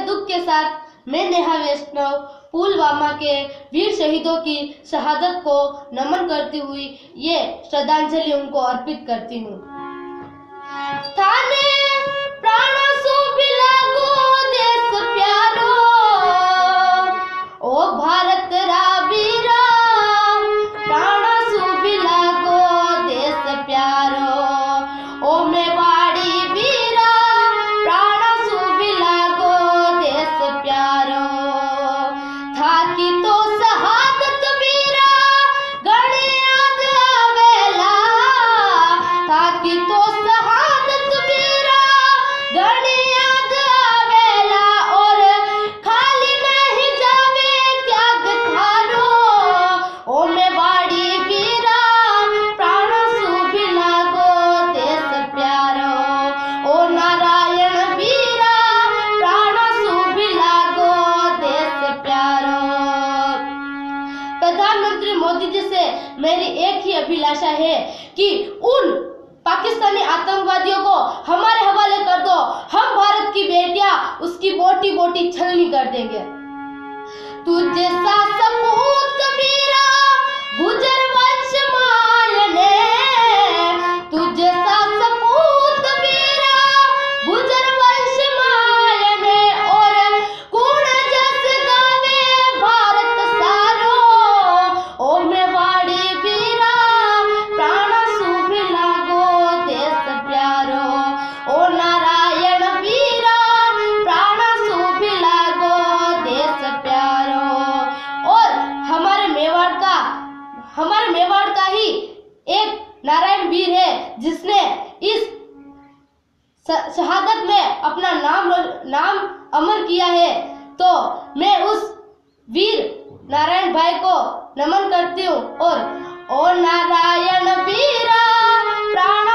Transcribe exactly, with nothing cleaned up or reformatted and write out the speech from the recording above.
दुख के साथ मैं नेहा वैष्णव पुलवामा के वीर शहीदों की शहादत को नमन करती हुई ये श्रद्धांजलि उनको अर्पित करती हूँ। थाने प्राण सुबिला गो देश प्यारो, ओ भारत रा वीरा प्राण सुबिला गो देश प्यारो, ओ मेवाड़ी वीरा प्राण सुबिला गो देश प्यारो। थाकी तो शहादत वीरा गणे याद आवेला, थाकी तो शहादत वीरा गणे याद आवेला, और खाली नहीं जावे त्याग थारो, ओ मेवाड़ी वीरा प्राण सुबिला गो देश प्यारो, ओ नारायण वीरा प्राण सुबिला गो देश प्यारो। प्रधानमंत्री मोदी जी से मेरी एक ही अभिलाषा है कि उन पाकिस्तानी आतंकवादियों को हमारे हवाले कर दो, हम भारत की बेटियां उसकी बोटी बोटी छलनी कर देंगे। तुझे सा सपूत वीरा गुजर वंश मायने, तुझे सा सपूत वीरा गुजर वंश मायने, और कौन जस गावे भारत सारो, ओ मेवाड़ी वीरा प्राण सुबिला गो देश प्यारो, ओ नारायण वीरा प्राण सुबिला गो देश प्यारो। और हमारे मेवाड़ का हमारे मेवाड़ का ही एक नारायण वीर है जिसने इस शहादत में अपना नाम नाम अमर किया है, तो मैं उस वीर नारायण भाई को नमन करती हूँ। और ओ नारायण वीरा प्राण